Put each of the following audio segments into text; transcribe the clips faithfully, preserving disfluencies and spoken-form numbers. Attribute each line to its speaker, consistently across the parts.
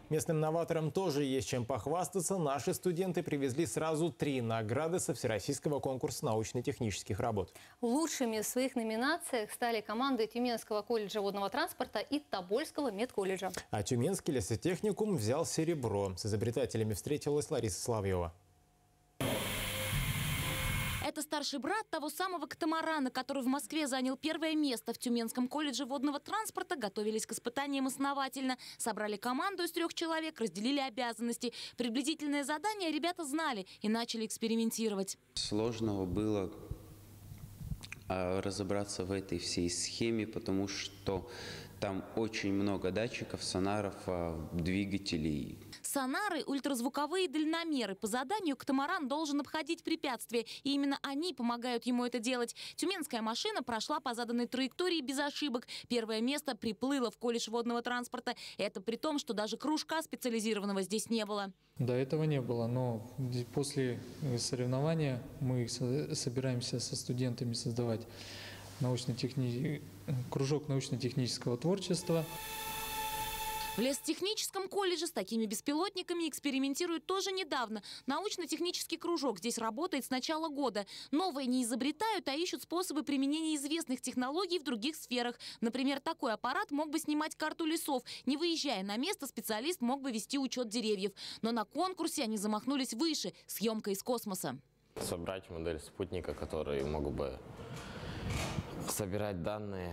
Speaker 1: Местным новаторам тоже есть чем похвастаться. Наши студенты привезли сразу три награды со всероссийского конкурса научно-технических работ.
Speaker 2: Лучшими в своих номинациях стали команды Тюменского колледжа водного транспорта и Тобольского медколледжа. А
Speaker 1: Тюменский лесотехникум взял серебро. С изобретателями встретилась Лариса Соловьева.
Speaker 3: Это старший брат того самого катамарана, который в Москве занял первое место. В Тюменском колледже водного транспорта готовились к испытаниям основательно. Собрали команду из трех человек, разделили обязанности. Приблизительное задание ребята знали и начали экспериментировать.
Speaker 4: Сложного было разобраться в этой всей схеме, потому что там очень много датчиков, сонаров, двигателей.
Speaker 3: Сонары, ультразвуковые дальномеры. По заданию катамаран должен обходить препятствия, и именно они помогают ему это делать. Тюменская машина прошла по заданной траектории без ошибок. Первое место приплыло в колледж водного транспорта. Это при том, что даже кружка специализированного здесь не было.
Speaker 5: До этого не было, но после соревнования мы собираемся со студентами создавать научно-техни... кружок научно-технического творчества.
Speaker 3: В лесотехническом колледже с такими беспилотниками экспериментируют тоже недавно. Научно-технический кружок здесь работает с начала года. Новые не изобретают, а ищут способы применения известных технологий в других сферах. Например, такой аппарат мог бы снимать карту лесов. Не выезжая на место, специалист мог бы вести учет деревьев. Но на конкурсе они замахнулись выше – съемка из космоса.
Speaker 6: Собрать модель спутника, который мог бы собирать данные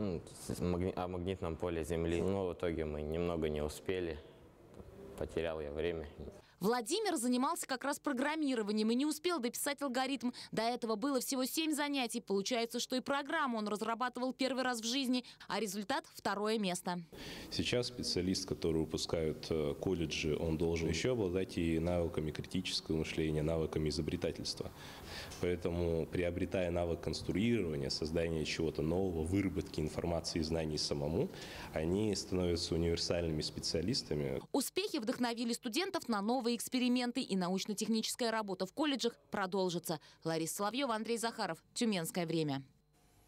Speaker 6: о магнитном поле Земли. Но в итоге мы немного не успели. Потерял я время.
Speaker 3: Владимир занимался как раз программированием и не успел дописать алгоритм. До этого было всего семь занятий. Получается, что и программу он разрабатывал первый раз в жизни, а результат – второе место.
Speaker 7: Сейчас специалист, который выпускают колледжи, он должен еще обладать и навыками критического мышления, навыками изобретательства. Поэтому, приобретая навык конструирования, создания чего-то нового, выработки информации и знаний самому, они становятся универсальными специалистами.
Speaker 3: Успехи вдохновили студентов на новые эксперименты, и научно-техническая работа в колледжах продолжится. Лариса Соловьева, Андрей Захаров. Тюменское время.